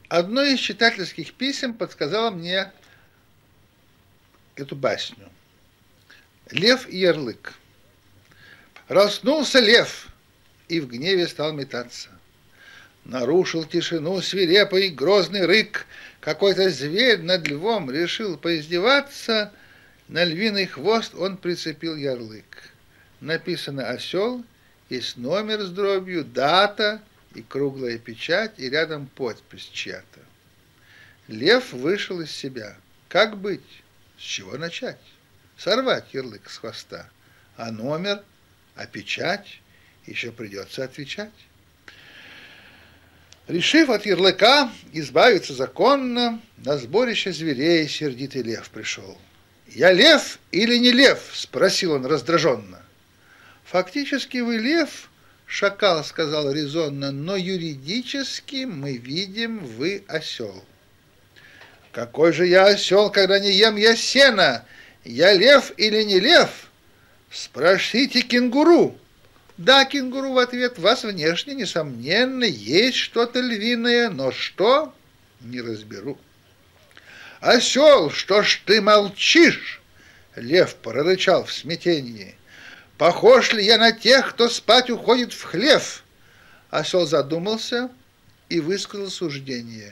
Одно из читательских писем подсказало мне эту басню. Лев и ярлык. Проснулся лев и в гневе стал метаться. Нарушил тишину свирепый грозный рык. Какой-то зверь над львом решил поиздеваться. На львиный хвост он прицепил ярлык. Написано «Осел», есть номер с дробью, дата и круглая печать, и рядом подпись чья-то. Лев вышел из себя. Как быть? С чего начать? Сорвать ярлык с хвоста. А номер, а печать еще придется отвечать. Решив от ярлыка избавиться законно, на сборище зверей сердитый лев пришел. «Я лев или не лев?» – спросил он раздраженно. «Фактически вы лев, шакал сказал резонно, но юридически мы видим, вы осел». «Какой же я осел, когда не ем я сена? Я лев или не лев? Спросите кенгуру». «Да, кенгуру», в ответ, «вас внешне, несомненно, есть что-то львиное, но что? Не разберу». «Осел, что ж ты молчишь?» Лев прорычал в смятении. «Похож ли я на тех, кто спать уходит в хлев?» Осел задумался и высказал суждение.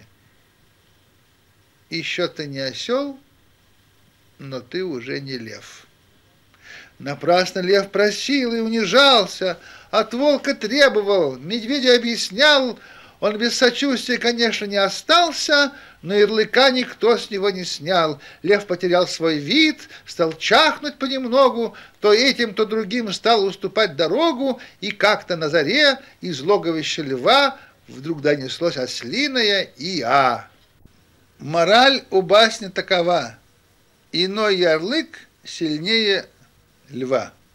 «Еще ты не осел, но ты уже не лев». Напрасно лев просил и унижался, от волка требовал, медведю объяснял. Он без сочувствия, конечно, не остался, но ярлыка никто с него не снял. Лев потерял свой вид, стал чахнуть понемногу, то этим, то другим стал уступать дорогу, и как-то на заре из логовища льва вдруг донеслось ослиное «и-а». Мораль у басни такова: иной ярлык сильнее льва.